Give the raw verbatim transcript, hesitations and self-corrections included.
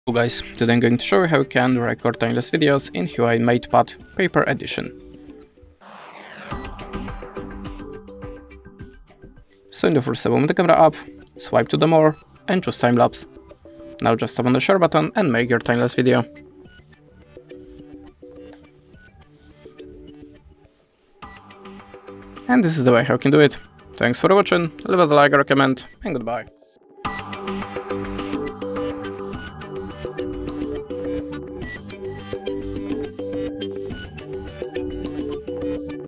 Hello guys, today I'm going to show you how you can record timeless videos in Huawei MatePad Paper Edition. So in the first step, open the camera app, swipe to the more, and choose Timelapse. Now just tap on the share button and make your timeless video. And this is the way how you can do it. Thanks for watching, leave us a like or a comment, and goodbye.